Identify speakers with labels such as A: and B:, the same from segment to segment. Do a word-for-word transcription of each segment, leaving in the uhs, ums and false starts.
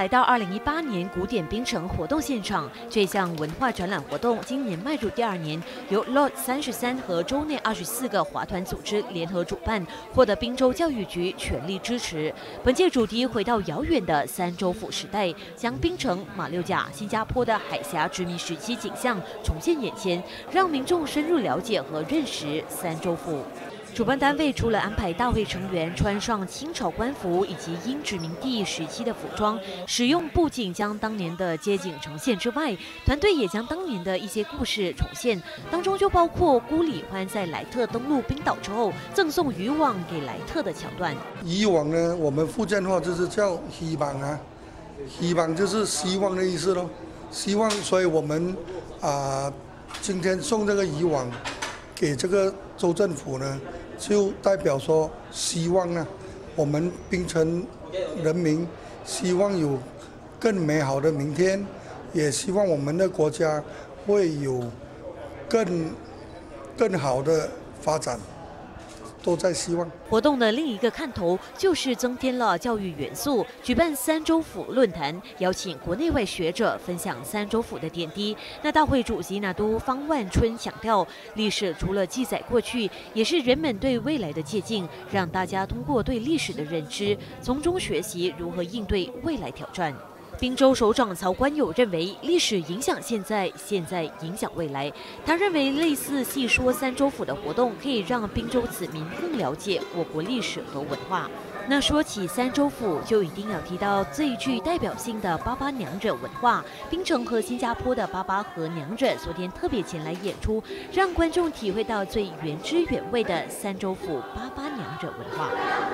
A: 来到二零一八年古典冰城活动现场，这项文化展览活动今年迈入第二年，由 Lot 三十三和州内二十四个华团组织联合主办，获得宾州教育局全力支持。本届主题回到遥远的三州府时代，将槟城、马六甲、新加坡的海峡殖民时期景象重现眼前，让民众深入了解和认识三州府。 主办单位除了安排大会成员穿上清朝官服以及英殖民地时期的服装，使用布景将当年的街景呈现之外，团队也将当年的一些故事重现，当中就包括孤李欢在莱特登陆冰岛之后赠送渔网给莱特的桥段。
B: 渔网呢，我们福建话就是叫希望啊，希望就是希望的意思咯，希望，所以我们啊、呃、今天送这个渔网给这个州政府呢。 就代表说，希望呢，我们槟城人民希望有更美好的明天，也希望我们的国家会有更更好的发展，都在希望。
A: 活动的另一个看头就是增添了教育元素，举办三州府论坛，邀请国内外学者分享三州府的点滴。那大会主席拿督方万春强调，历史除了记载过去，也是人们对未来的借鉴，让大家通过对历史的认知，从中学习如何应对未来挑战。 宾州首长曹观友认为，历史影响现在，现在影响未来。他认为，类似细说三州府的活动，可以让宾州子民更了解我国历史和文化。那说起三州府，就一定要提到最具代表性的巴巴娘惹文化。槟城和新加坡的巴巴和娘惹昨天特别前来演出，让观众体会到最原汁原味的三州府巴巴娘惹文化。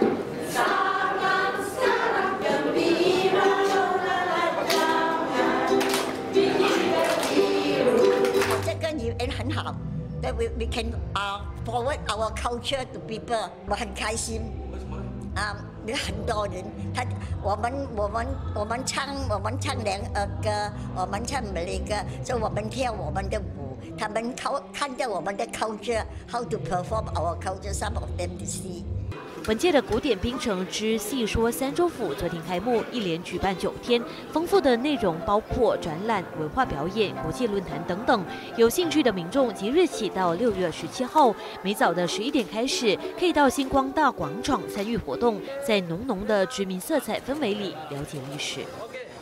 C: 很好 ，that we we can uh forward our culture to people， 我很开心。啊，有很多人，他我们我们我们唱我们唱两儿歌，我们唱马来歌，所以我们跳我们的舞，他们看看着我们的 culture，how to perform our culture，some of them to see。
A: 本届的古典槟城之细说三州府昨天开幕，一连举办九天，丰富的内容包括展览、文化表演、国际论坛等等。有兴趣的民众即日起到六月十七号，每早的十一点开始，可以到星光大广场参与活动，在浓浓的殖民色彩氛围里了解历史。